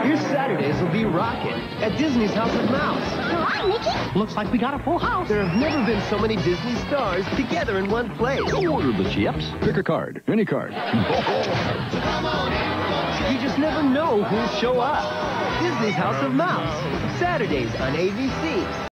Your Saturdays will be rocking at Disney's House of Mouse. Hi, Mickey. Looks like we got a full house. There have never been so many Disney stars together in one place. Order the chips. Pick a card. Any card. You just never know who'll show up. Disney's House of Mouse. Saturdays on ABC.